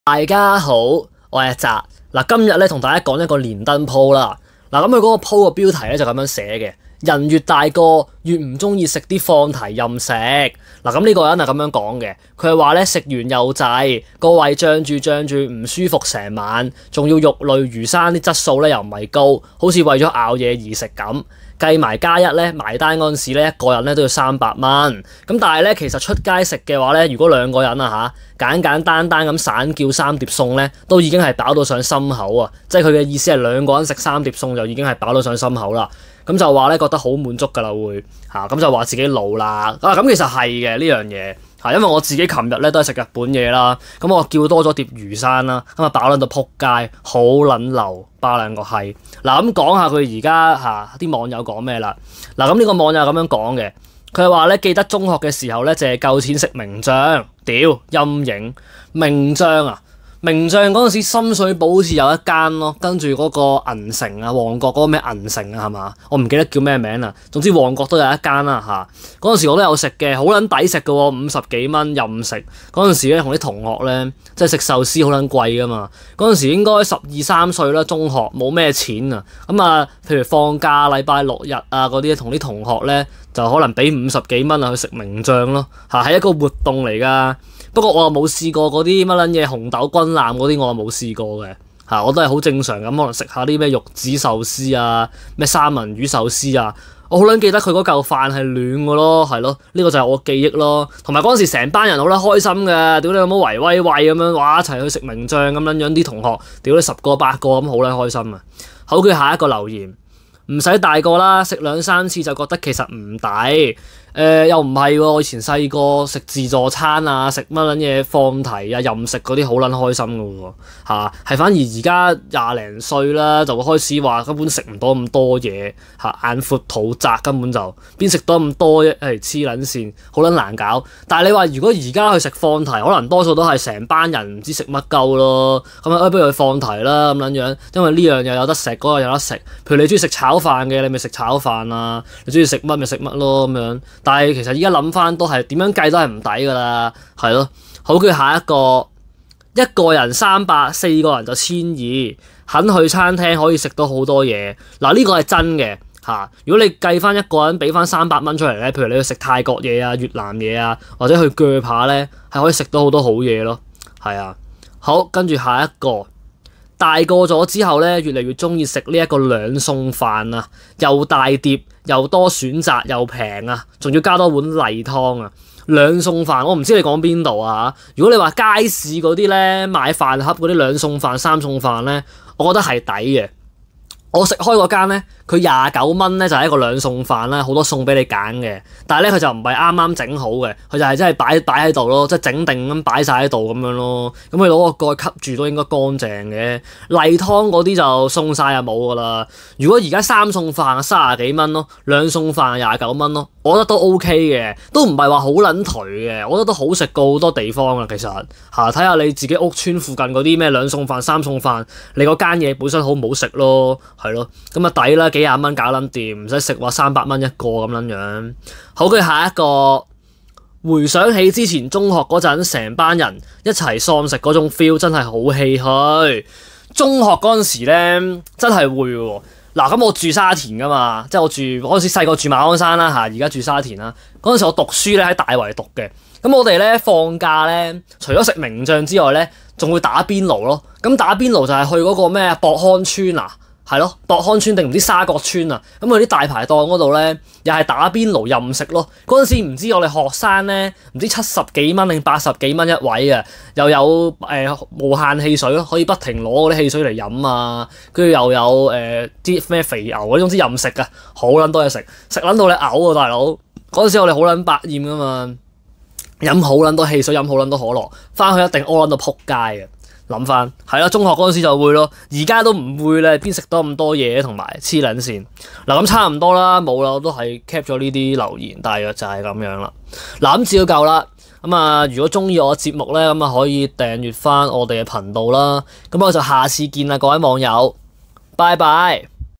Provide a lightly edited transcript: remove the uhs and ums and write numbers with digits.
大家好，我係阿澤。今日咧同大家講一個連登 po 啦。咁佢嗰個 po 個標題咧就咁樣寫嘅：人越大個越唔中意食啲放題任食。咁呢個人係咁樣講嘅，佢係話咧食完又滯，個胃脹住唔舒服成晚，仲要肉類魚生啲質素咧又唔係高，好似為咗咬嘢而食咁。計埋加一咧，埋單嗰陣時咧，一個人咧都要300蚊。咁但係咧，其實出街食嘅話咧，如果兩個人啊簡簡單單咁散叫3碟餸咧，都已經係飽到上心口啊！即係佢嘅意思係兩個人食3碟餸就已經係飽到上心口啦。咁就話咧覺得好滿足㗎啦會咁就話自己老啦。咁其實係嘅呢樣嘢。因為我自己琴日咧都係食日本嘢啦，咁我叫多咗碟魚生啦，咁飽撚到撲街，好撚流，巴兩個閪。咁講下佢而家啲網友講咩啦？咁呢個網友咁樣講嘅，佢係話咧記得中學嘅時候咧，淨係夠錢食名將，屌陰影名將啊！名將嗰陣時深水埗好似有一間咯，跟住嗰個銀城啊，旺角嗰個咩銀城啊係嘛？我唔記得叫咩名啦。總之旺角都有一間啦嗰陣時我都有食嘅，好撚抵食嘅喎，50幾蚊任食。嗰陣時咧同啲同學咧，即係食壽司好撚貴㗎嘛。嗰陣時應該12、13歲啦，中學冇咩錢啊。譬如放假禮拜6日啊嗰啲，同啲同學咧就可能俾50幾蚊去食名將咯係一個活動嚟㗎。不過我又冇試過嗰啲乜撚嘢紅豆軍艦嗰啲，我又冇試過嘅我都係好正常咁，可能食下啲咩玉子壽司啊，咩三文魚壽司啊。我好撚記得佢嗰嚿飯係暖嘅咯，係咯，呢個就係我記憶咯。同埋嗰陣時成班人好撚開心嘅，屌你有冇圍威喂咁樣，哇一齊去食名將咁撚樣，啲同學屌你10個8個咁好撚開心啊！好，佢下一個留言，唔使大個啦，食2-3次就覺得其實唔抵。又唔係喎，我以前細個食自助餐啊，食乜撚嘢放題啊，任食嗰啲好撚開心㗎喎係反而而家20零歲啦，就會開始話根本食唔到咁多嘢眼闊肚窄，根本就邊食到咁多啫，黐撚線，好撚難搞。但係你話如果而家去食放題，可能多數都係成班人唔知食乜鳩咯，咁不如去放題啦咁撚樣，因為呢樣又有得食，嗰個有得食。譬如你中意食炒飯嘅，你咪食炒飯啊；你中意食乜咪食乜咯咁樣。但係其實而家諗翻都係點樣計都係唔抵㗎啦，係咯。好，佢下一個人300，四個人就1200，肯去餐廳可以食到好多嘢。呢個係真嘅如果你計翻一個人俾翻300蚊出嚟咧，譬如你去食泰國嘢啊、越南嘢啊，或者去鋸扒咧，係可以食到好多好嘢咯。係啊，好，跟住下一個。大個咗之後咧，越嚟越中意食呢一個兩餸飯啊，又大碟，又多選擇，又平啊，仲要加多碗例湯啊。兩餸飯我唔知你講邊度啊。如果你話街市嗰啲咧，買飯盒嗰啲兩餸飯、三餸飯咧，我覺得係抵嘅。我食開嗰間咧，佢29蚊咧就係一個兩餸飯啦，好多餸俾你揀嘅。但係咧佢就唔係啱啱整好嘅，佢就係真係擺喺度咯，即係整定咁擺晒喺度咁樣咯。咁佢攞個蓋吸住都應該乾淨嘅。例湯嗰啲就送晒就冇㗎啦。如果而家三餸飯30幾蚊咯，兩餸飯29蚊咯，我覺得都 OK 嘅，都唔係話好撚頹嘅，我覺得都好食過好多地方啊。其實睇下你自己屋村附近嗰啲咩兩餸飯、三餸飯，你嗰間嘢本身好唔好食咯？係咯，咁抵啦，幾廿蚊搞撚掂，唔使食話300蚊一個咁撚樣。好，佢下一個，回想起之前中學嗰陣，成班人一齊喪食嗰種 feel 真係好唏噓。中學嗰陣時咧，真係會喎。咁我住沙田噶嘛，即係我住嗰陣時細個住馬鞍山啦而家住沙田啦。嗰陣時我讀書咧喺大圍讀嘅，咁我哋咧放假咧，除咗食名將之外咧，仲會打邊爐咯。咁打邊爐就係去嗰個咩博康村啊。係咯，博康村定唔知沙角村啊？咁佢啲大排檔嗰度咧，又係打邊爐任食咯。嗰陣時唔知我哋學生咧，唔知70幾蚊定80幾蚊一位啊，又有無限汽水咯，可以不停攞嗰啲汽水嚟飲啊。跟住又有啲咩肥牛嗰啲，總之任食啊，好撚多嘢食，食撚到你嘔啊大佬！嗰陣時我哋好撚百厭噶嘛，飲好撚多汽水，飲好撚多可樂，翻去一定屙撚到撲街嘅。諗翻係啦，中學嗰陣時就會咯，而家都唔會咧，邊食到咁多嘢同埋黐撚線。咁差唔多啦，冇啦，我都係 cap 咗呢啲留言，大約就係咁樣啦。咁照夠啦。如果中意我節目咧，可以訂閱翻我哋嘅頻道啦。咁我就下次見啦，各位網友，拜拜。